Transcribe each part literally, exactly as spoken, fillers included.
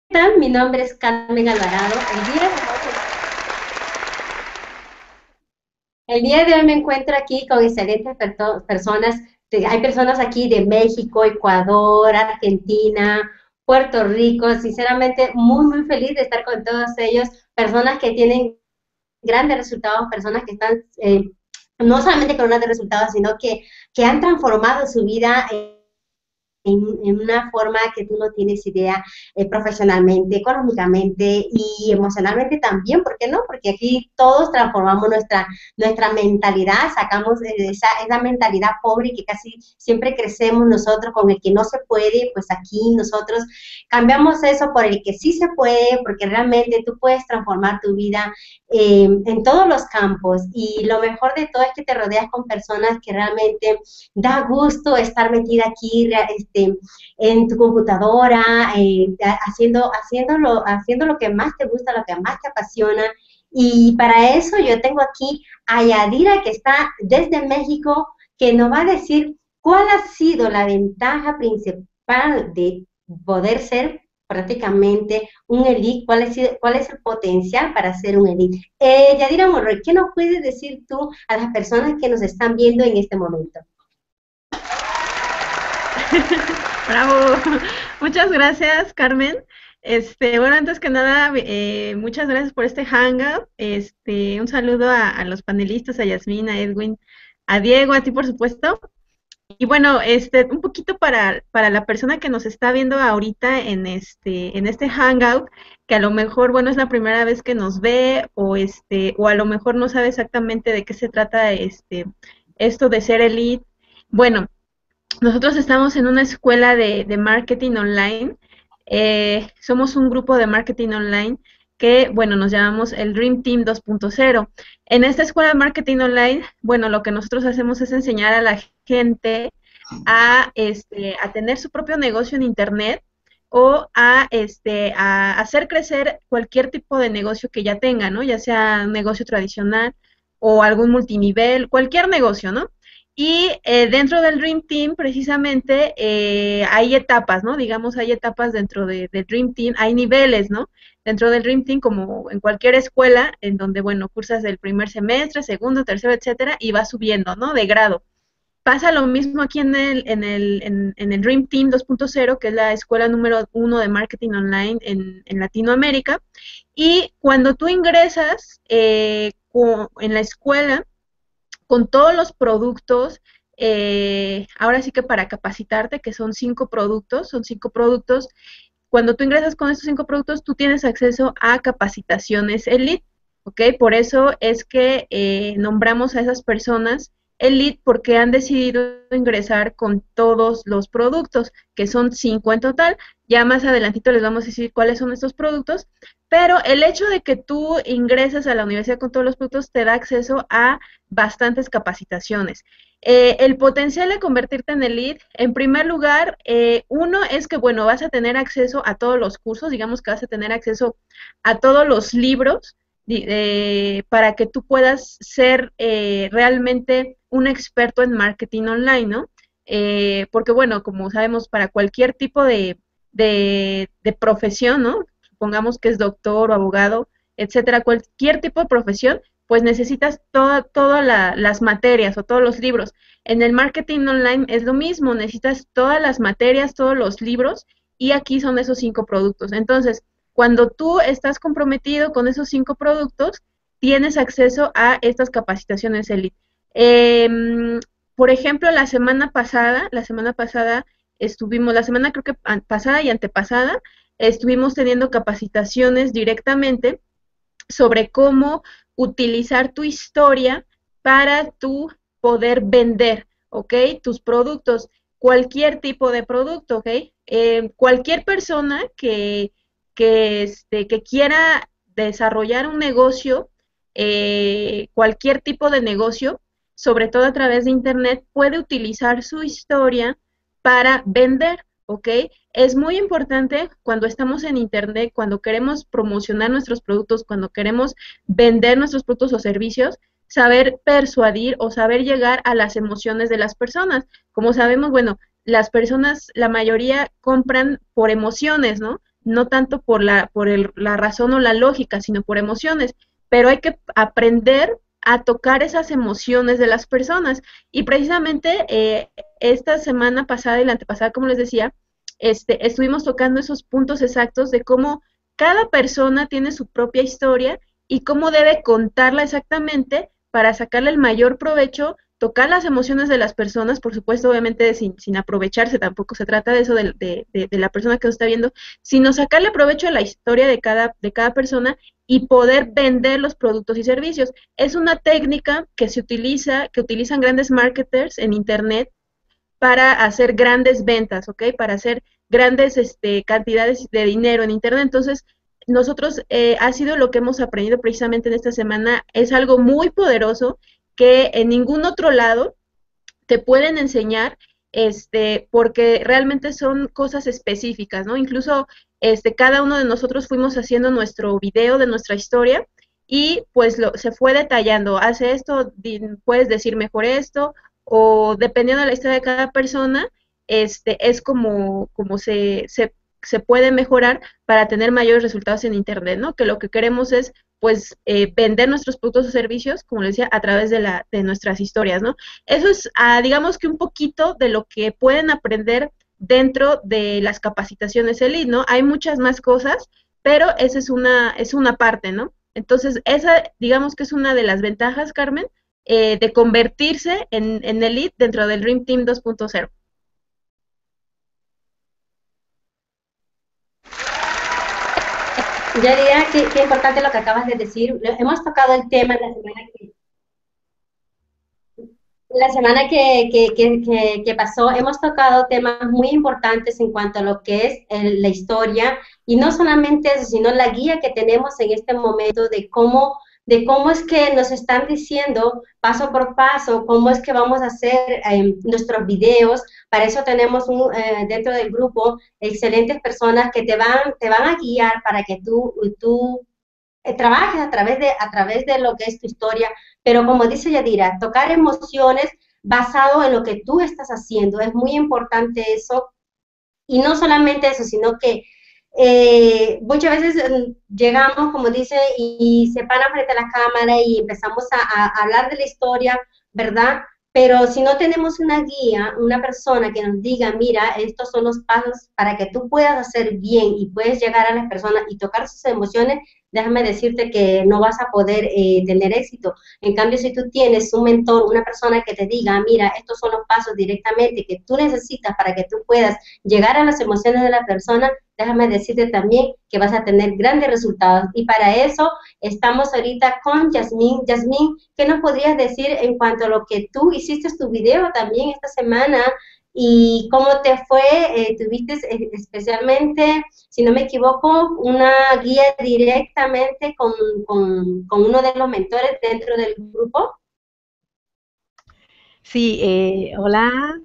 tal? Mi nombre es Carmen Alvarado. El día de hoy, el día de hoy me encuentro aquí con excelentes perto- personas. De- Hay personas aquí de México, Ecuador, Argentina, Puerto Rico. Sinceramente, muy, muy feliz de estar con todos ellos. Personas que tienen grandes resultados, personas que están eh, no solamente con grandes resultados, sino que, que han transformado su vida en en, en, una forma que tú no tienes idea, eh, profesionalmente, económicamente y emocionalmente también, ¿por qué no? Porque aquí todos transformamos nuestra, nuestra mentalidad, sacamos esa, esa mentalidad pobre que casi siempre crecemos nosotros con el que no se puede, pues aquí nosotros cambiamos eso por el que sí se puede, porque realmente tú puedes transformar tu vida eh, en todos los campos y lo mejor de todo es que te rodeas con personas que realmente da gusto estar metida aquí este, en tu computadora, eh, haciendo, haciéndolo, haciendo lo que más te gusta, lo que más te apasiona. Y para eso yo tengo aquí a Yadira, que está desde México, que nos va a decir cuál ha sido la ventaja principal de poder ser prácticamente un elite, cuál es, cuál es el potencial para ser un elite. Eh, Yadira Monroy, ¿qué nos puedes decir tú a las personas que nos están viendo en este momento? Bravo. Muchas gracias, Carmen. Este, bueno, antes que nada, eh, muchas gracias por este hangout. Este, un saludo a, a los panelistas, a Yasmín, a Edwin, a Diego, a ti, por supuesto. Y bueno, este, un poquito para, para la persona que nos está viendo ahorita en este, en este hangout, que a lo mejor, bueno, es la primera vez que nos ve, o este, o a lo mejor no sabe exactamente de qué se trata este, esto de ser elite. Bueno, nosotros estamos en una escuela de, de marketing online. Eh, somos un grupo de marketing online que, bueno, nos llamamos el Dream Team dos punto cero. En esta escuela de marketing online, bueno, lo que nosotros hacemos es enseñar a la gente a, este, a tener su propio negocio en Internet o a, este, a hacer crecer cualquier tipo de negocio que ya tenga, ¿no? Ya sea un negocio tradicional o algún multinivel, cualquier negocio, ¿no? Y eh, dentro del Dream Team, precisamente, eh, hay etapas, ¿no? Digamos, hay etapas dentro de, del Dream Team, hay niveles, ¿no? Dentro del Dream Team, como en cualquier escuela, en donde, bueno, cursas el primer semestre, segundo, tercero, etcétera, y vas subiendo, ¿no? De grado. Pasa lo mismo aquí en el, en el, en, en el Dream Team dos punto cero, que es la escuela número uno de marketing online en, en Latinoamérica. Y cuando tú ingresas eh, en la escuela, con todos los productos, eh, ahora sí que para capacitarte, que son cinco productos, son cinco productos, cuando tú ingresas con estos cinco productos, tú tienes acceso a capacitaciones Elite, ¿ok? Por eso es que eh, nombramos a esas personas Elite porque han decidido ingresar con todos los productos, que son cinco en total. Ya más adelantito les vamos a decir cuáles son estos productos, pero el hecho de que tú ingreses a la universidad con todos los productos te da acceso a bastantes capacitaciones. Eh, el potencial de convertirte en elite, en primer lugar, eh, uno es que, bueno, vas a tener acceso a todos los cursos, digamos que vas a tener acceso a todos los libros eh, para que tú puedas ser eh, realmente un experto en marketing online, ¿no? Eh, porque, bueno, como sabemos, para cualquier tipo de, de, de profesión, ¿no? Supongamos que es doctor o abogado, etcétera, cualquier tipo de profesión, pues necesitas toda, todas la, las materias o todos los libros. En el marketing online es lo mismo, necesitas todas las materias, todos los libros, y aquí son esos cinco productos. Entonces, cuando tú estás comprometido con esos cinco productos, tienes acceso a estas capacitaciones Elite. Eh, por ejemplo, la semana pasada, la semana pasada estuvimos, la semana creo que pasada y antepasada, estuvimos teniendo capacitaciones directamente sobre cómo utilizar tu historia para tú poder vender, ¿ok? Tus productos, cualquier tipo de producto, ¿ok? Eh, cualquier persona que, que, este, que quiera desarrollar un negocio, eh, cualquier tipo de negocio, sobre todo a través de Internet, puede utilizar su historia para vender, ¿ok? Es muy importante cuando estamos en Internet, cuando queremos promocionar nuestros productos, cuando queremos vender nuestros productos o servicios, saber persuadir o saber llegar a las emociones de las personas. Como sabemos, bueno, las personas, la mayoría compran por emociones, ¿no? no tanto por la, por el, la razón o la lógica, sino por emociones, pero hay que aprender a tocar esas emociones de las personas. Y precisamente eh, esta semana pasada y la antepasada, como les decía, este, estuvimos tocando esos puntos exactos de cómo cada persona tiene su propia historia y cómo debe contarla exactamente para sacarle el mayor provecho, tocar las emociones de las personas, por supuesto, obviamente sin, sin aprovecharse, tampoco se trata de eso de, de, de, de la persona que nos está viendo, sino sacarle provecho a la historia de cada, de cada persona y poder vender los productos y servicios. Es una técnica que se utiliza, que utilizan grandes marketers en internet para hacer grandes ventas, ¿ok? Para hacer grandes este, cantidades de dinero en internet. Entonces, nosotros eh, ha sido lo que hemos aprendido precisamente en esta semana, es algo muy poderoso que en ningún otro lado te pueden enseñar, este, porque realmente son cosas específicas, ¿no? Incluso este, cada uno de nosotros fuimos haciendo nuestro video de nuestra historia y pues lo, se fue detallando, hace esto, di, puedes decir mejor esto, o dependiendo de la historia de cada persona, este, es como, como se, se, se puede mejorar para tener mayores resultados en Internet, ¿no? Que lo que queremos es pues eh, vender nuestros productos o servicios, como les decía, a través de, la, de nuestras historias, ¿no? Eso es, ah, digamos que un poquito de lo que pueden aprender dentro de las capacitaciones Elite, ¿no? Hay muchas más cosas, pero esa es una, es una parte, ¿no? Entonces, esa, digamos que es una de las ventajas, Carmen, eh, de convertirse en, en Elite dentro del Dream Team dos punto cero. Yo diría que, que importante lo que acabas de decir. Hemos tocado el tema la semana que, la semana que, que, que, que, que pasó. Hemos tocado temas muy importantes en cuanto a lo que es el, la historia, y no solamente eso, sino la guía que tenemos en este momento de cómo, de cómo es que nos están diciendo paso por paso, cómo es que vamos a hacer eh, nuestros videos. Para eso tenemos un, eh, dentro del grupo excelentes personas que te van, te van a guiar para que tú, tú eh, trabajes a través, de, a través de lo que es tu historia, pero como dice Yadira, tocar emociones basado en lo que tú estás haciendo, es muy importante eso, y no solamente eso, sino que eh, muchas veces eh, llegamos, como dice, y, y se paran frente a la cámara y empezamos a, a hablar de la historia, ¿verdad? Pero si no tenemos una guía, una persona que nos diga, mira, estos son los pasos para que tú puedas hacer bien y puedes llegar a las personas y tocar sus emociones, déjame decirte que no vas a poder eh, tener éxito. En cambio, si tú tienes un mentor, una persona que te diga, mira, estos son los pasos directamente que tú necesitas para que tú puedas llegar a las emociones de la persona, déjame decirte también que vas a tener grandes resultados. Y para eso estamos ahorita con Yasmín. Yasmín, ¿qué nos podrías decir en cuanto a lo que tú hiciste tu video también esta semana? ¿Y cómo te fue? Eh, ¿Tuviste eh, especialmente, si no me equivoco, una guía directamente con, con, con uno de los mentores dentro del grupo? Sí, eh, hola,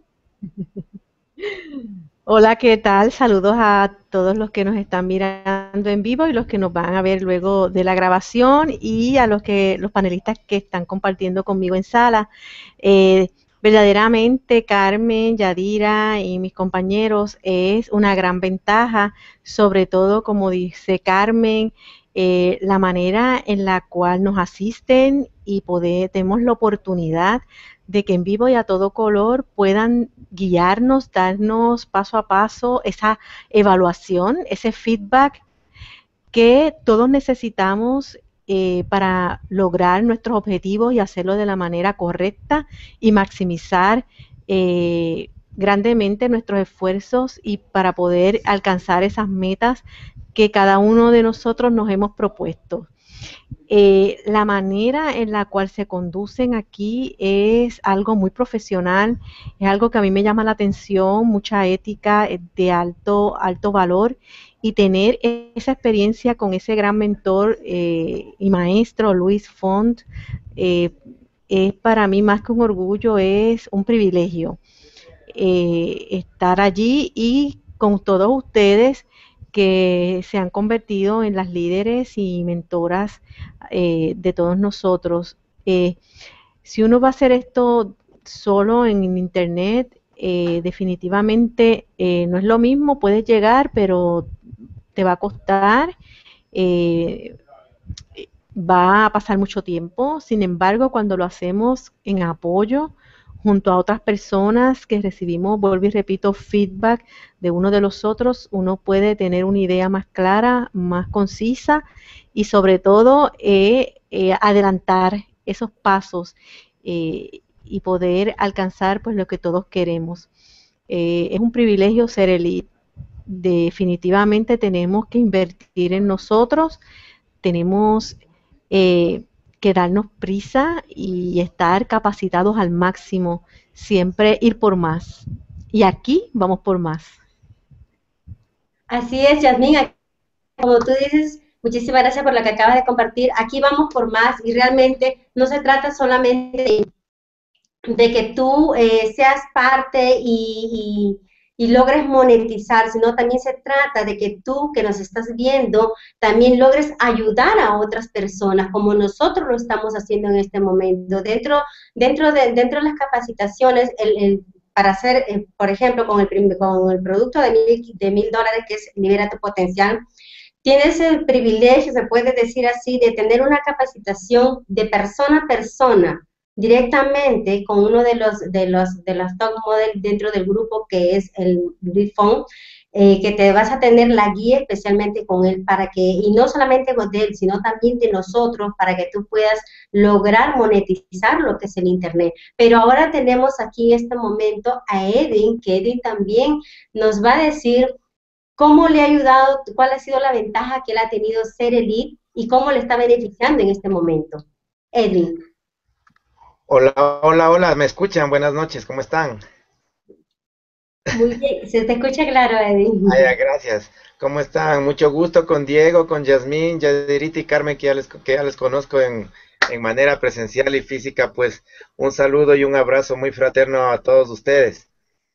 hola, ¿qué tal? Saludos a todos los que nos están mirando en vivo y los que nos van a ver luego de la grabación y a los que los panelistas que están compartiendo conmigo en sala. Eh, verdaderamente, Carmen, Yadira y mis compañeros, es una gran ventaja, sobre todo, como dice Carmen, eh, la manera en la cual nos asisten y poder, tenemos la oportunidad de que en vivo y a todo color puedan guiarnos, darnos paso a paso esa evaluación, ese feedback que todos necesitamos eh, para lograr nuestros objetivos y hacerlo de la manera correcta y maximizar eh, grandemente nuestros esfuerzos y para poder alcanzar esas metas que cada uno de nosotros nos hemos propuesto. Eh, la manera en la cual se conducen aquí es algo muy profesional, es algo que a mí me llama la atención, mucha ética de alto, alto valor, y tener esa experiencia con ese gran mentor eh, y maestro Luis Font eh, es para mí más que un orgullo, es un privilegio eh, estar allí y con todos ustedes que se han convertido en las líderes y mentoras eh, de todos nosotros. Eh, si uno va a hacer esto solo en internet, eh, definitivamente eh, no es lo mismo, puedes llegar, pero te va a costar, eh, va a pasar mucho tiempo. Sin embargo, cuando lo hacemos en apoyo junto a otras personas que recibimos, vuelvo y repito, feedback de uno de los otros, uno puede tener una idea más clara, más concisa y sobre todo eh, eh, adelantar esos pasos eh, y poder alcanzar pues lo que todos queremos. Eh, es un privilegio ser elite. Definitivamente tenemos que invertir en nosotros, tenemos eh, que darnos prisa y estar capacitados al máximo, siempre ir por más. Y aquí vamos por más. Así es, Yasmín, como tú dices, muchísimas gracias por lo que acabas de compartir. Aquí vamos por más y realmente no se trata solamente de de que tú eh, seas parte y, y, y, logres monetizar, sino también se trata de que tú que nos estás viendo también logres ayudar a otras personas, como nosotros lo estamos haciendo en este momento. Dentro, dentro, de, dentro de las capacitaciones, el, el, para hacer, eh, por ejemplo, con el, con el producto de mil, de mil dólares que es Libera tu Potencial, tienes el privilegio, se puede decir así, de tener una capacitación de persona a persona, directamente con uno de los de los de los top model dentro del grupo que es el Refund, eh, que te vas a tener la guía especialmente con él para que, y no solamente de él, sino también de nosotros, para que tú puedas lograr monetizar lo que es el internet. Pero ahora tenemos aquí en este momento a Edwin, que Edwin también nos va a decir cómo le ha ayudado, cuál ha sido la ventaja que él ha tenido ser elite y cómo le está beneficiando en este momento. Edwin. Hola, hola, hola, ¿me escuchan? Buenas noches, ¿cómo están? Muy bien, se te escucha claro, Edwin. Ay, gracias. ¿Cómo están? Mucho gusto con Diego, con Yasmín, Yadirita y Carmen, que ya les, que ya les conozco en, en manera presencial y física. Pues un saludo y un abrazo muy fraterno a todos ustedes.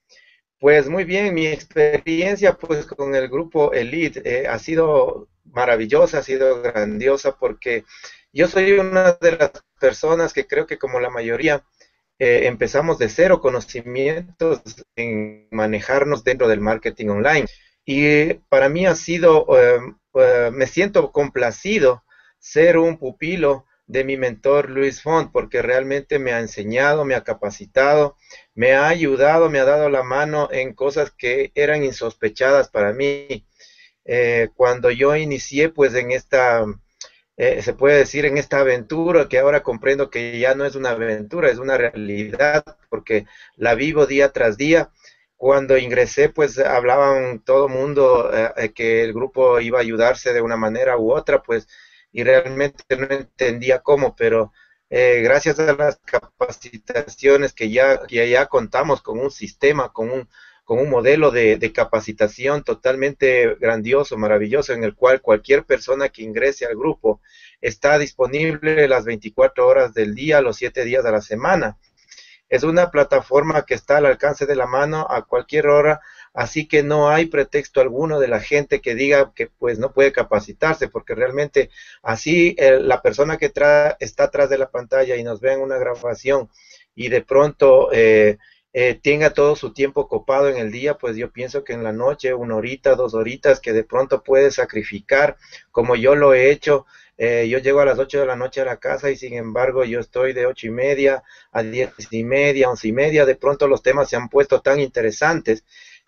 Pues muy bien, mi experiencia pues con el grupo Elite eh, ha sido maravillosa, ha sido grandiosa, porque yo soy una de las personas que creo que, como la mayoría, eh, empezamos de cero conocimientos en manejarnos dentro del marketing online. Y para mí ha sido, eh, eh, me siento complacido ser un pupilo de mi mentor Luis Font, porque realmente me ha enseñado, me ha capacitado, me ha ayudado, me ha dado la mano en cosas que eran insospechadas para mí. Eh, cuando yo inicié pues en esta, eh, se puede decir, en esta aventura, que ahora comprendo que ya no es una aventura, es una realidad, porque la vivo día tras día. Cuando ingresé, pues hablaban todo mundo eh, que el grupo iba a ayudarse de una manera u otra, pues, y realmente no entendía cómo, pero eh, gracias a las capacitaciones que ya, que ya contamos con un sistema, con un, con un modelo de, de capacitación totalmente grandioso, maravilloso, en el cual cualquier persona que ingrese al grupo está disponible las veinticuatro horas del día, los siete días de la semana. Es una plataforma que está al alcance de la mano a cualquier hora, así que no hay pretexto alguno de la gente que diga que pues no puede capacitarse, porque realmente así eh, la persona que tra está atrás de la pantalla y nos ve en una grabación y de pronto eh, eh, tenga todo su tiempo copado en el día, pues yo pienso que en la noche, una horita, dos horitas, que de pronto puede sacrificar, como yo lo he hecho. Eh, yo llego a las ocho de la noche a la casa y sin embargo yo estoy de ocho y media a diez y media, once y media. De pronto los temas se han puesto tan interesantes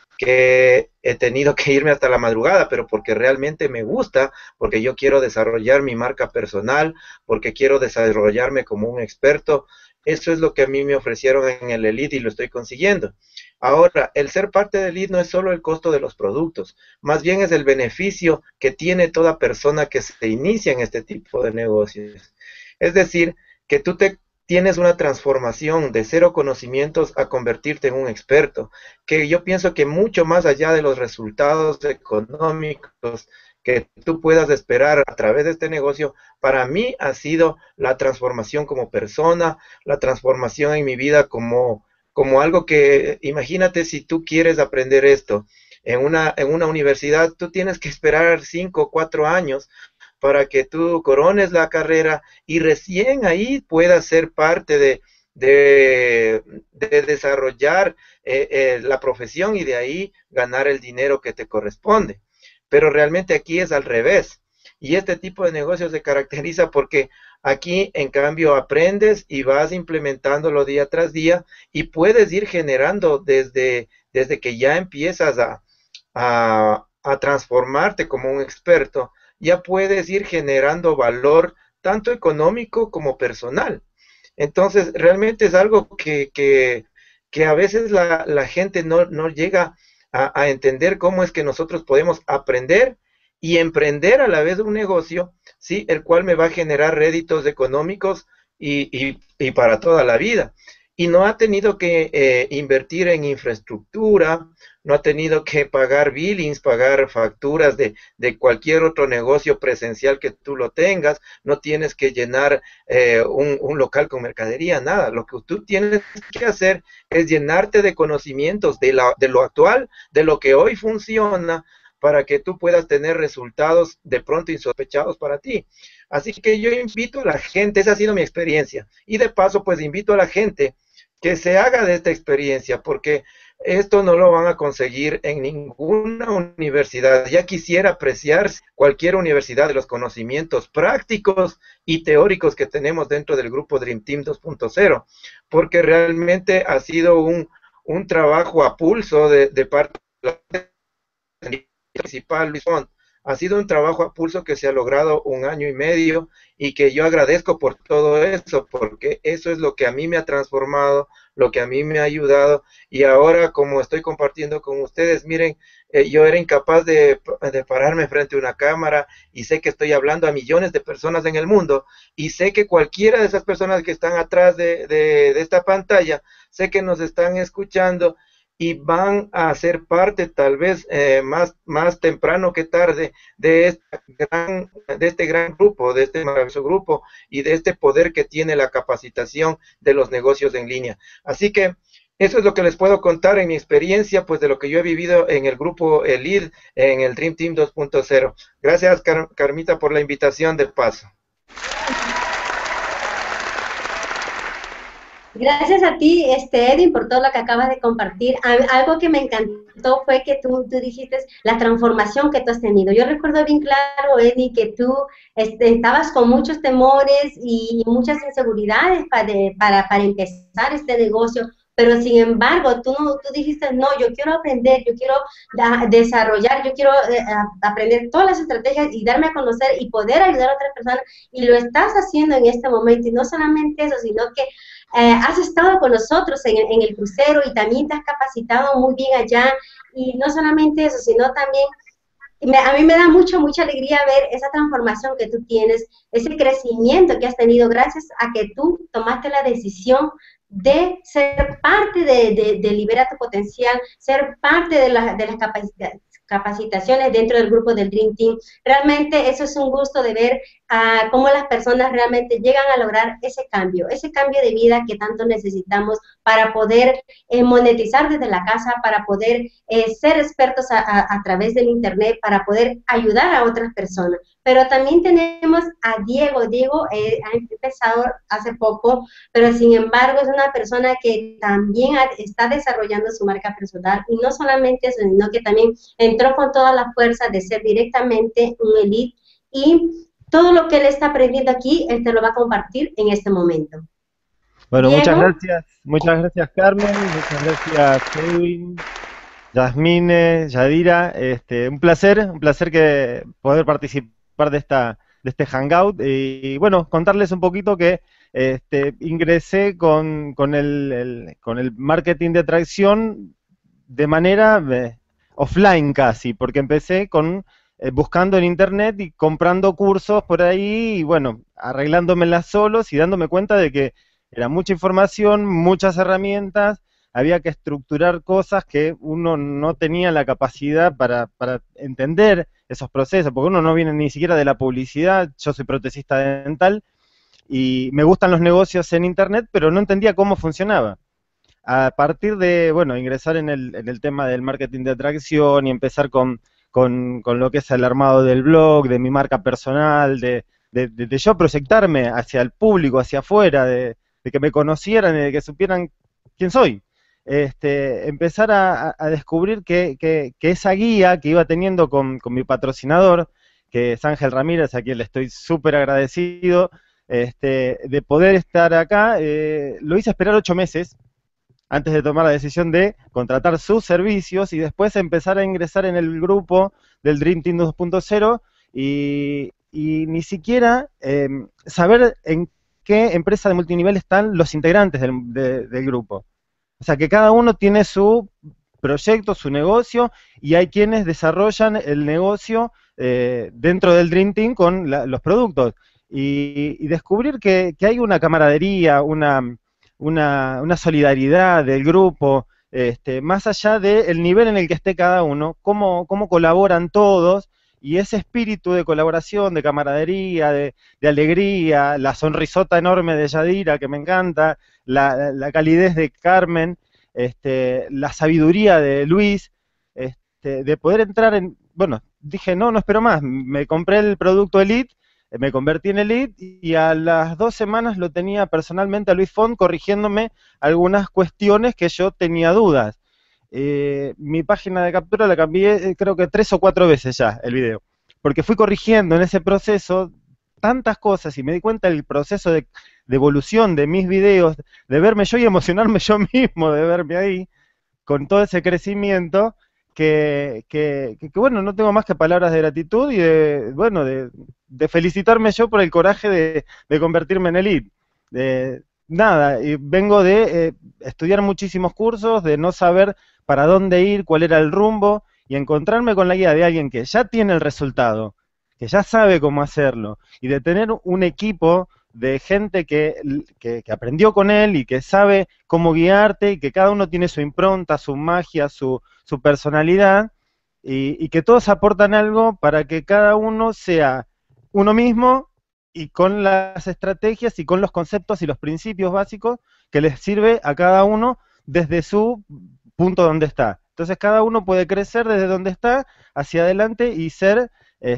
que he tenido que irme hasta la madrugada, pero porque realmente me gusta, porque yo quiero desarrollar mi marca personal, porque quiero desarrollarme como un experto. Eso es lo que a mí me ofrecieron en el Elite y lo estoy consiguiendo. Ahora, el ser parte del Elite no es solo el costo de los productos, más bien es el beneficio que tiene toda persona que se inicia en este tipo de negocios. Es decir, que tú te tienes una transformación de cero conocimientos a convertirte en un experto, que yo pienso que mucho más allá de los resultados económicos que tú puedas esperar a través de este negocio, para mí ha sido la transformación como persona, la transformación en mi vida como, como algo que, imagínate, si tú quieres aprender esto en una, en una universidad, tú tienes que esperar cinco o cuatro años para que tú corones la carrera y recién ahí puedas ser parte de, de, de desarrollar eh, eh, la profesión y de ahí ganar el dinero que te corresponde. pero realmente aquí es al revés. Y este tipo de negocio se caracteriza porque aquí, en cambio, aprendes y vas implementándolo día tras día y puedes ir generando desde, desde que ya empiezas a, a, a transformarte como un experto, ya puedes ir generando valor tanto económico como personal. Entonces, realmente es algo que, que, que a veces la, la gente no, no llega a, a entender cómo es que nosotros podemos aprender y emprender a la vez un negocio, ¿sí? El cual me va a generar réditos económicos y, y, y para toda la vida. Y no ha tenido que eh, invertir en infraestructura, no ha tenido que pagar billings, pagar facturas de, de cualquier otro negocio presencial que tú lo tengas, no tienes que llenar eh, un, un local con mercadería, nada. Lo que tú tienes que hacer es llenarte de conocimientos de, la, de lo actual, de lo que hoy funciona, para que tú puedas tener resultados de pronto insospechados para ti. Así que yo invito a la gente, esa ha sido mi experiencia, y de paso pues invito a la gente que se haga de esta experiencia, porque esto no lo van a conseguir en ninguna universidad. Ya quisiera apreciar cualquier universidad de los conocimientos prácticos y teóricos que tenemos dentro del grupo Dream Team dos punto cero, porque realmente ha sido un, un trabajo a pulso de, de parte de la principal, Luis Font. Ha sido un trabajo a pulso que se ha logrado un año y medio y que yo agradezco por todo eso, porque eso es lo que a mí me ha transformado, lo que a mí me ha ayudado, y ahora como estoy compartiendo con ustedes, miren, eh, yo era incapaz de, de pararme frente a una cámara y sé que estoy hablando a millones de personas en el mundo y sé que cualquiera de esas personas que están atrás de, de, de esta pantalla, sé que nos están escuchando y van a ser parte tal vez eh, más, más temprano que tarde de, esta gran, de este gran grupo, de este maravilloso grupo y de este poder que tiene la capacitación de los negocios en línea. Así que eso es lo que les puedo contar en mi experiencia, pues de lo que yo he vivido en el grupo Elite, en el Dream Team dos punto cero. Gracias, Car Carmita, por la invitación de paso. Gracias a ti, este, Edwin, por todo lo que acabas de compartir. Algo que me encantó fue que tú, tú dijiste la transformación que tú has tenido. Yo recuerdo bien claro, Edwin, que tú este, estabas con muchos temores y muchas inseguridades para, para, para empezar este negocio, pero sin embargo, tú, tú dijiste, no, yo quiero aprender, yo quiero da, desarrollar, yo quiero eh, aprender todas las estrategias y darme a conocer y poder ayudar a otras personas, y lo estás haciendo en este momento, y no solamente eso, sino que Eh, has estado con nosotros en, en el crucero y también te has capacitado muy bien allá, y no solamente eso, sino también, me, a mí me da mucha, mucha alegría ver esa transformación que tú tienes, ese crecimiento que has tenido gracias a que tú tomaste la decisión de ser parte de, de, de Libera tu Potencial, ser parte de, la, de las capacidades capacitaciones dentro del grupo del Dream Team. Realmente eso es un gusto de ver uh, cómo las personas realmente llegan a lograr ese cambio, ese cambio de vida que tanto necesitamos para poder eh, monetizar desde la casa, para poder eh, ser expertos a, a, a través del internet, para poder ayudar a otras personas. Pero también tenemos a Diego. Diego eh, ha empezado hace poco, pero sin embargo es una persona que también ha, está desarrollando su marca personal, y no solamente eso, sino que también entró con toda la fuerza de ser directamente un elite, y todo lo que él está aprendiendo aquí, él te lo va a compartir en este momento. Bueno, Diego. muchas gracias, muchas gracias Carmen, muchas gracias Edwin, Yasmine, Yadira, este, un placer, un placer que poder participar de esta de este hangout, y bueno, contarles un poquito que este, ingresé con, con, el, el, con el marketing de atracción de manera eh, offline casi, porque empecé con eh, buscando en internet y comprando cursos por ahí, y bueno, arreglándomelas solos y dándome cuenta de que era mucha información, muchas herramientas, había que estructurar cosas que uno no tenía la capacidad para, para entender esos procesos, porque uno no viene ni siquiera de la publicidad. Yo soy protesista dental y me gustan los negocios en internet, pero no entendía cómo funcionaba. A partir de, bueno, ingresar en el, en el tema del marketing de atracción y empezar con, con, con lo que es el armado del blog, de mi marca personal, de, de, de, de yo proyectarme hacia el público, hacia afuera, de, de que me conocieran y de que supieran quién soy. este, empezar a, a descubrir que, que, que esa guía que iba teniendo con, con mi patrocinador, que es Ángel Ramírez, a quien le estoy súper agradecido, este, de poder estar acá, eh, lo hice esperar ocho meses antes de tomar la decisión de contratar sus servicios y después empezar a ingresar en el grupo del Dream Team dos punto cero y, y ni siquiera eh, saber en qué empresa de multinivel están los integrantes del, de, del grupo. O sea, que cada uno tiene su proyecto, su negocio, y hay quienes desarrollan el negocio eh, dentro del Dream Team con la, los productos. Y, y descubrir que, que hay una camaradería, una, una, una solidaridad del grupo, este, más allá del nivel en el que esté cada uno, cómo, cómo colaboran todos, y ese espíritu de colaboración, de camaradería, de, de alegría, la sonrisota enorme de Yadira, que me encanta, la, la calidez de Carmen, este, la sabiduría de Luis, este, de poder entrar en, bueno, dije, no, no espero más, me compré el producto Elite, me convertí en Elite, y a las dos semanas lo tenía personalmente a Luis Font corrigiéndome algunas cuestiones que yo tenía dudas. Eh, mi página de captura la cambié eh, creo que tres o cuatro veces ya, el video, porque fui corrigiendo en ese proceso tantas cosas y me di cuenta del proceso de, de evolución de mis videos, de verme yo y emocionarme yo mismo de verme ahí, con todo ese crecimiento, que, que, que, que bueno, no tengo más que palabras de gratitud y de, bueno, de, de felicitarme yo por el coraje de, de convertirme en Elite. De, nada, y vengo de eh, estudiar muchísimos cursos, de no saber para dónde ir, cuál era el rumbo, y encontrarme con la guía de alguien que ya tiene el resultado, que ya sabe cómo hacerlo, y de tener un equipo de gente que, que, que aprendió con él y que sabe cómo guiarte, y que cada uno tiene su impronta, su magia, su, su personalidad, y, y que todos aportan algo para que cada uno sea uno mismo, y con las estrategias y con los conceptos y los principios básicos que les sirve a cada uno desde su punto donde está. Entonces cada uno puede crecer desde donde está hacia adelante y ser,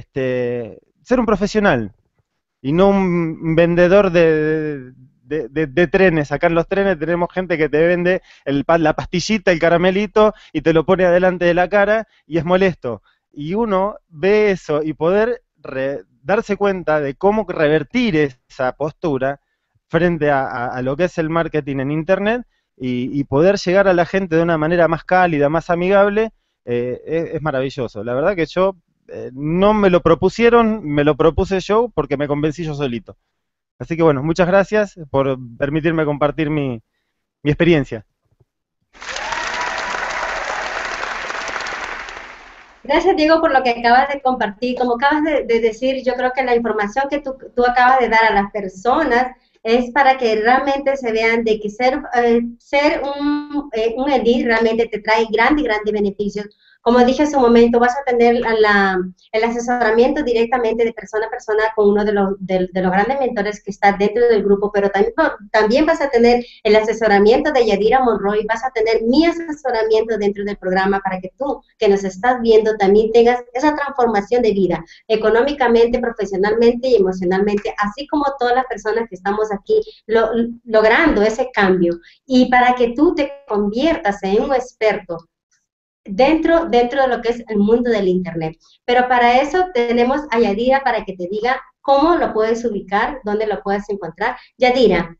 este, ser un profesional y no un vendedor de, de, de, de trenes. Acá en los trenes tenemos gente que te vende el, la pastillita, el caramelito y te lo pone adelante de la cara y es molesto. Y uno ve eso y poder re, darse cuenta de cómo revertir esa postura frente a, a, a lo que es el marketing en Internet y, y poder llegar a la gente de una manera más cálida, más amigable, eh, es, es maravilloso. La verdad que yo, eh, no me lo propusieron, me lo propuse yo porque me convencí yo solito. Así que bueno, muchas gracias por permitirme compartir mi, mi experiencia. Gracias, Diego, por lo que acabas de compartir. Como acabas de, de decir, yo creo que la información que tú, tú acabas de dar a las personas es para que realmente se vean de que ser, eh, ser un, eh, un Elite realmente te trae grandes, grandes beneficios. Como dije hace un momento, vas a tener la, el asesoramiento directamente de persona a persona con uno de los, de, de los grandes mentores que está dentro del grupo, pero también, también vas a tener el asesoramiento de Yadira Monroy, vas a tener mi asesoramiento dentro del programa para que tú, que nos estás viendo, también tengas esa transformación de vida, económicamente, profesionalmente y emocionalmente, así como todas las personas que estamos aquí lo, logrando ese cambio. Y para que tú te conviertas en un experto Dentro, dentro de lo que es el mundo del Internet. Pero para eso tenemos a Yadira para que te diga cómo lo puedes ubicar, dónde lo puedes encontrar. Yadira.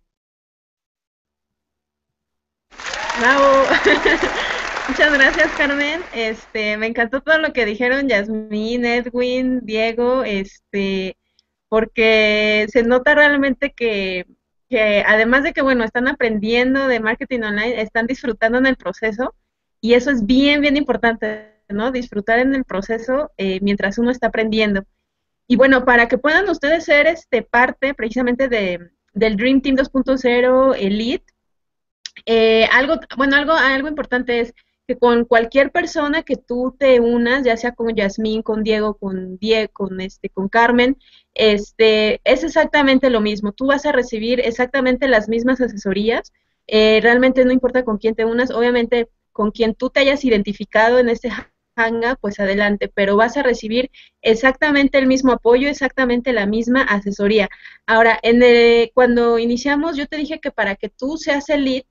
Bravo. Muchas gracias, Carmen. Este, me encantó todo lo que dijeron Yasmín, Edwin, Diego, este, porque se nota realmente que, que además de que, bueno, están aprendiendo de marketing online, están disfrutando en el proceso. Y eso es bien, bien importante, ¿no? Disfrutar en el proceso eh, mientras uno está aprendiendo. Y bueno, para que puedan ustedes ser este, parte precisamente de, del Dream Team dos punto cero Elite, eh, algo, bueno, algo, algo importante es que con cualquier persona que tú te unas, ya sea con Yasmín, con Diego, con Diego, con, este, con Carmen, este, es exactamente lo mismo. Tú vas a recibir exactamente las mismas asesorías. Eh, realmente no importa con quién te unas, obviamente con quien tú te hayas identificado en este Hangout, pues adelante, pero vas a recibir exactamente el mismo apoyo, exactamente la misma asesoría. Ahora, en el, cuando iniciamos, yo te dije que para que tú seas Elite,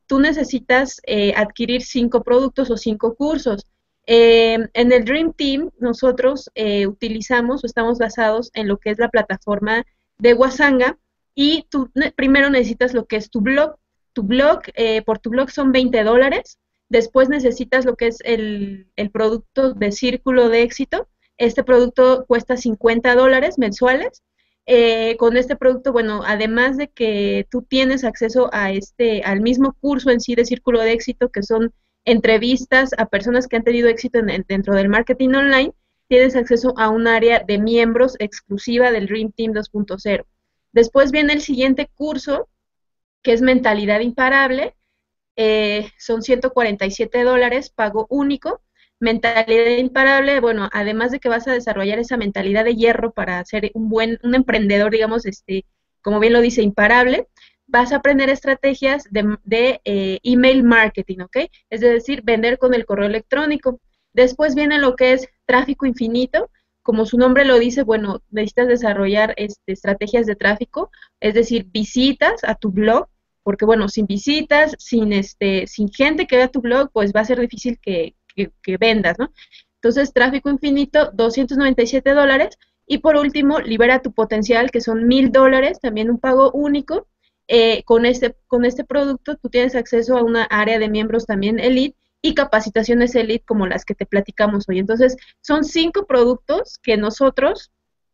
tú necesitas eh, adquirir cinco productos o cinco cursos. Eh, en el Dream Team nosotros eh, utilizamos o estamos basados en lo que es la plataforma de Wasanga, y tú ne primero necesitas lo que es tu blog. Tu blog, eh, por tu blog son veinte dólares, después necesitas lo que es el, el producto de Círculo de Éxito. Este producto cuesta cincuenta dólares mensuales. Eh, con este producto, bueno, además de que tú tienes acceso a este, al mismo curso en sí de Círculo de Éxito, que son entrevistas a personas que han tenido éxito en, en, dentro del marketing online, tienes acceso a un área de miembros exclusiva del Dream Team dos punto cero. Después viene el siguiente curso, que es Mentalidad Imparable. Eh, son ciento cuarenta y siete dólares, pago único. Mentalidad imparable, bueno, además de que vas a desarrollar esa mentalidad de hierro para ser un buen, un emprendedor, digamos, este, como bien lo dice, imparable, vas a aprender estrategias de, de eh, email marketing, ¿ok? Es decir, vender con el correo electrónico. Después viene lo que es tráfico infinito. Como su nombre lo dice, bueno, necesitas desarrollar este, estrategias de tráfico, es decir, visitas a tu blog, porque bueno, sin visitas, sin, este, sin gente que vea tu blog, pues va a ser difícil que, que, que vendas, ¿no? Entonces, tráfico infinito, doscientos noventa y siete dólares. Y por último, libera tu potencial, que son mil dólares, también un pago único. Eh, con, este, con este producto tú tienes acceso a una área de miembros también Elite y capacitaciones Elite como las que te platicamos hoy. Entonces, son cinco productos que nosotros,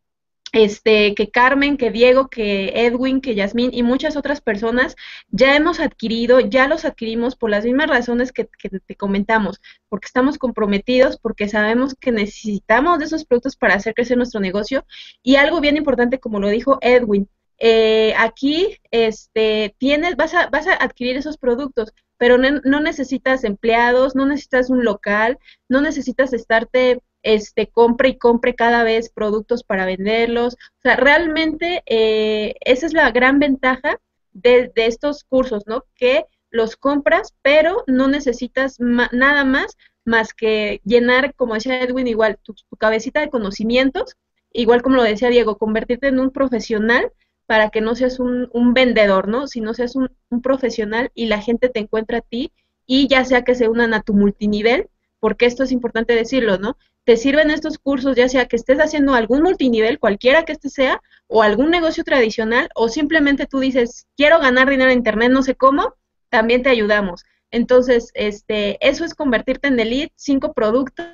este, que Carmen, que Diego, que Edwin, que Yasmín y muchas otras personas ya hemos adquirido, ya los adquirimos por las mismas razones que, que te comentamos, porque estamos comprometidos, porque sabemos que necesitamos de esos productos para hacer crecer nuestro negocio. Y algo bien importante, como lo dijo Edwin, eh, aquí este, tienes, vas a, vas a adquirir esos productos, pero no, no necesitas empleados, no necesitas un local, no necesitas estarte este, compre y compre cada vez productos para venderlos. O sea, realmente eh, esa es la gran ventaja de, de estos cursos, ¿no? Que los compras, pero no necesitas ma nada más más que llenar, como decía Edwin, igual tu, tu cabecita de conocimientos, igual como lo decía Diego, convertirte en un profesional para que no seas un, un vendedor, ¿no? Sino seas un, un profesional y la gente te encuentra a ti, y ya sea que se unan a tu multinivel, porque esto es importante decirlo, ¿no? Te sirven estos cursos, ya sea que estés haciendo algún multinivel, cualquiera que este sea, o algún negocio tradicional, o simplemente tú dices, quiero ganar dinero en internet, no sé cómo, también te ayudamos. Entonces, este, eso es convertirte en Elite, cinco productos.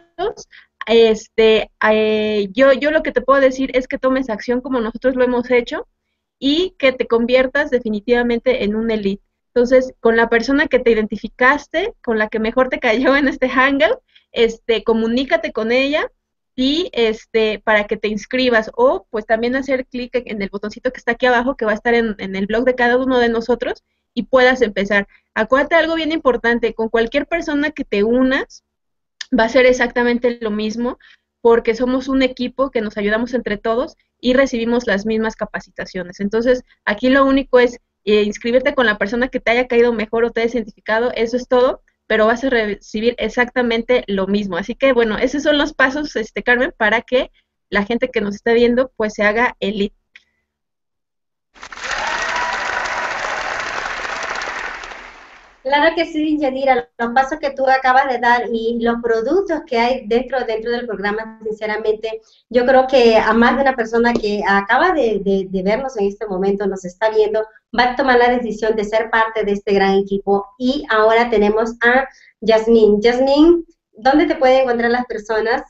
Este, eh, yo, yo lo que te puedo decir es que tomes acción como nosotros lo hemos hecho, y que te conviertas definitivamente en un Elite. Entonces, con la persona que te identificaste, con la que mejor te cayó en este Hangout, este, comunícate con ella, y este, para que te inscribas, o pues también hacer clic en el botoncito que está aquí abajo, que va a estar en, en el blog de cada uno de nosotros, y puedas empezar. Acuérdate algo bien importante, con cualquier persona que te unas, va a ser exactamente lo mismo, porque somos un equipo que nos ayudamos entre todos y recibimos las mismas capacitaciones. Entonces, aquí lo único es eh, inscribirte con la persona que te haya caído mejor o te haya identificado, eso es todo, pero vas a recibir exactamente lo mismo. Así que, bueno, esos son los pasos, este, Carmen, para que la gente que nos está viendo, pues, se haga Elite. Claro que sí, Yadira, los pasos que tú acabas de dar y los productos que hay dentro, dentro del programa, sinceramente, yo creo que a más de una persona que acaba de, de, de vernos en este momento, nos está viendo, va a tomar la decisión de ser parte de este gran equipo. Y ahora tenemos a Yasmín. Yasmín, ¿dónde te pueden encontrar las personas?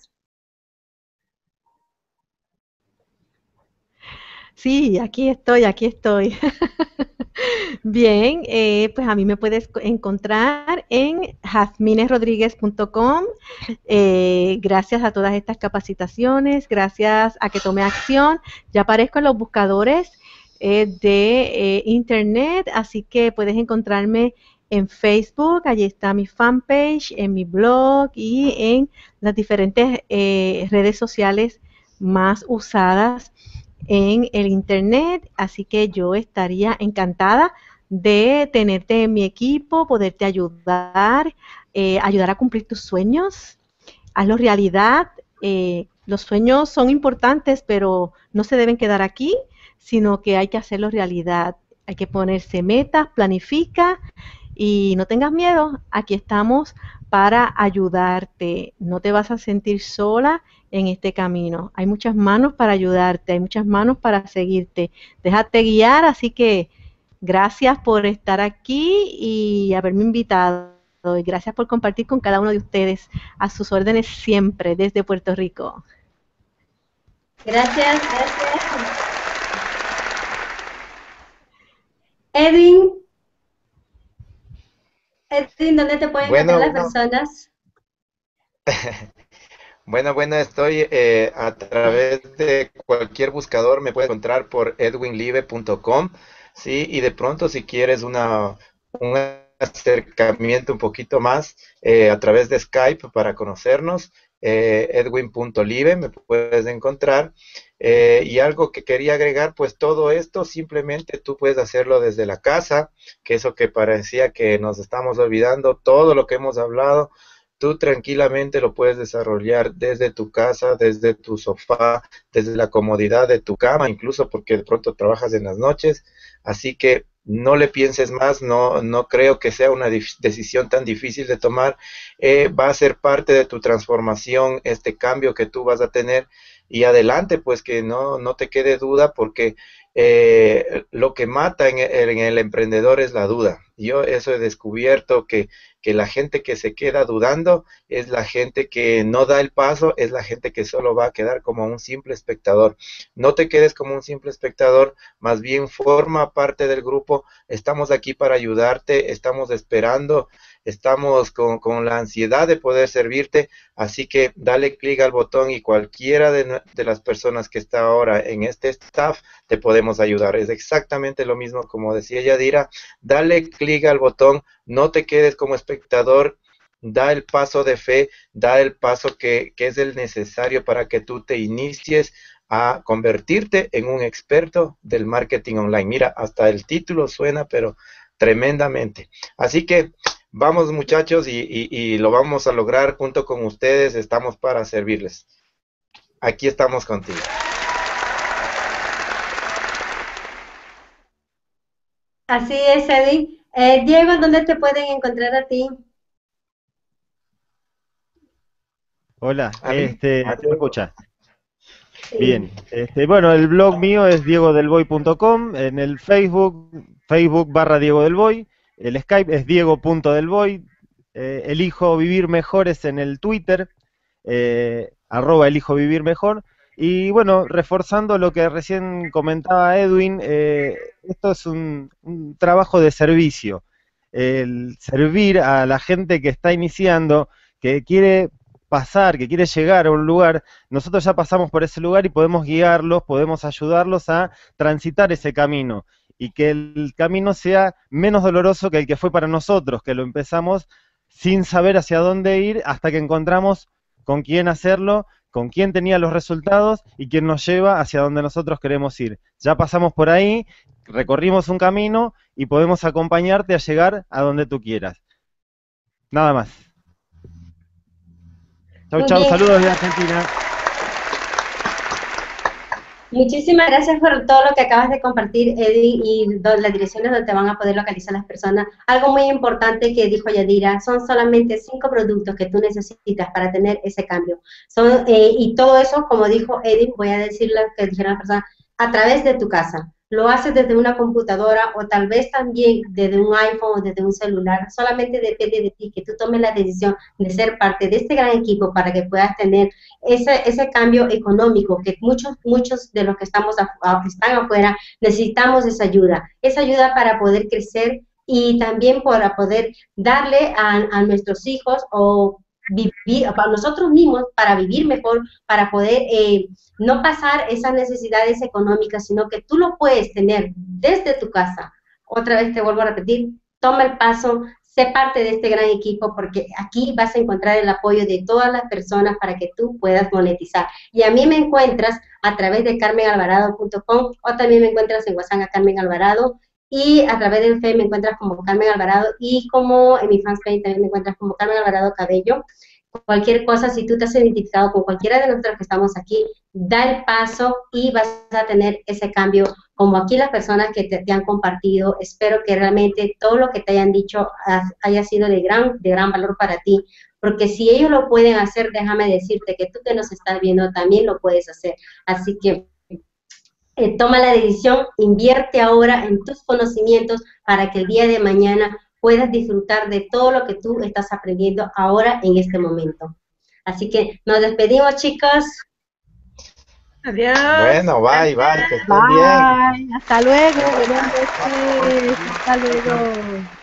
Sí, aquí estoy, aquí estoy. Bien, eh, pues a mí me puedes encontrar en jazmines rodríguez punto com. Eh, gracias a todas estas capacitaciones, gracias a que tomé acción, ya aparezco en los buscadores eh, de eh, internet, así que puedes encontrarme en Facebook, allí está mi fanpage, en mi blog y en las diferentes eh, redes sociales más usadas en el internet, así que yo estaría encantada de tenerte en mi equipo, poderte ayudar, eh, ayudar a cumplir tus sueños, hazlo realidad. Eh, los sueños son importantes, pero no se deben quedar aquí, sino que hay que hacerlo realidad, hay que ponerse metas, planifica Y no tengas miedo, aquí estamos para ayudarte. No te vas a sentir sola en este camino. Hay muchas manos para ayudarte, hay muchas manos para seguirte. Déjate guiar, así que gracias por estar aquí y haberme invitado. Y gracias por compartir con cada uno de ustedes. A sus órdenes siempre, desde Puerto Rico. Gracias, gracias. Edwin, Edwin, ¿dónde te pueden Bueno, encontrar las bueno, personas? bueno, bueno, estoy eh, a través de cualquier buscador, me puede encontrar por edwin live punto com, ¿sí? Y de pronto si quieres una, un acercamiento un poquito más eh, a través de Skype para conocernos, eh, edwin punto live me puedes encontrar. Eh, y algo que quería agregar, pues todo esto simplemente tú puedes hacerlo desde la casa, que eso que parecía que nos estamos olvidando, todo lo que hemos hablado, tú tranquilamente lo puedes desarrollar desde tu casa, desde tu sofá, desde la comodidad de tu cama, incluso porque de pronto trabajas en las noches, así que no le pienses más, no, no creo que sea una decisión tan difícil de tomar, eh, va a ser parte de tu transformación, este cambio que tú vas a tener, y adelante, pues que no, no te quede duda, porque eh, lo que mata en el, en el emprendedor es la duda. Yo eso he descubierto, que, que la gente que se queda dudando es la gente que no da el paso, es la gente que solo va a quedar como un simple espectador. No te quedes como un simple espectador, más bien forma parte del grupo, estamos aquí para ayudarte, estamos esperando, estamos con, con la ansiedad de poder servirte, así que dale clic al botón y cualquiera de, de las personas que está ahora en este staff te podemos ayudar. Es exactamente lo mismo como decía Yadira, dale clic al botón, no te quedes como espectador, da el paso de fe, da el paso que, que es el necesario para que tú te inicies a convertirte en un experto del marketing online. Mira, hasta el título suena, pero tremendamente. Así que vamos, muchachos, y, y, y lo vamos a lograr junto con ustedes, estamos para servirles. Aquí estamos contigo. Así es, Edwin. Eh, Diego, ¿dónde te pueden encontrar a ti? Hola, ¿A mí? este, ¿A ¿se me escucha? Sí. Bien, este, bueno, el blog mío es diego del boy punto com, en el Facebook, Facebook barra Diego del Boy, el Skype es diego punto del boy, eh, elijo vivir mejor es en el Twitter, eh, arroba elijo vivir mejor, y bueno, reforzando lo que recién comentaba Edwin, eh, esto es un, un trabajo de servicio, el servir a la gente que está iniciando, que quiere pasar, que quiere llegar a un lugar. Nosotros ya pasamos por ese lugar y podemos guiarlos, podemos ayudarlos a transitar ese camino y que el camino sea menos doloroso que el que fue para nosotros, que lo empezamos sin saber hacia dónde ir hasta que encontramos con quién hacerlo, con quién tenía los resultados y quién nos lleva hacia donde nosotros queremos ir. Ya pasamos por ahí, recorrimos un camino y podemos acompañarte a llegar a donde tú quieras. Nada más. Chau, Muy chau, bien. saludos de Argentina. Muchísimas gracias por todo lo que acabas de compartir, Eddie, y do- las direcciones donde te van a poder localizar las personas. Algo muy importante que dijo Yadira, son solamente cinco productos que tú necesitas para tener ese cambio. Son, eh, y todo eso, como dijo Eddie, voy a decir lo que dijeron las personas, a través de tu casa. Lo haces desde una computadora o tal vez también desde un iPhone o desde un celular. Solamente depende de ti que tú tomes la decisión de ser parte de este gran equipo para que puedas tener ese, ese cambio económico que muchos, muchos de los que estamos a, a, están afuera necesitamos esa ayuda, esa ayuda para poder crecer y también para poder darle a, a nuestros hijos o vivir, para nosotros mismos, para vivir mejor, para poder eh, no pasar esas necesidades económicas, sino que tú lo puedes tener desde tu casa. Otra vez te vuelvo a repetir, toma el paso, sé parte de este gran equipo porque aquí vas a encontrar el apoyo de todas las personas para que tú puedas monetizar. Y a mí me encuentras a través de carmen alvarado punto com o también me encuentras en WhatsApp a Carmen Alvarado y a través del Face me encuentras como Carmen Alvarado y como en mi fanpage también me encuentras como Carmen Alvarado Cabello. cualquier cosa, si tú te has identificado con cualquiera de nosotros que estamos aquí, da el paso y vas a tener ese cambio, como aquí las personas que te, te han compartido. Espero que realmente todo lo que te hayan dicho haya sido de gran, de gran valor para ti, porque si ellos lo pueden hacer, déjame decirte que tú que nos estás viendo también lo puedes hacer. Así que eh, toma la decisión, invierte ahora en tus conocimientos para que el día de mañana puedas disfrutar de todo lo que tú estás aprendiendo ahora en este momento. Así que nos despedimos, chicos. Adiós. Bueno, bye, bye, que estén Bye. bien. Hasta luego. Buenas noches. Hasta luego.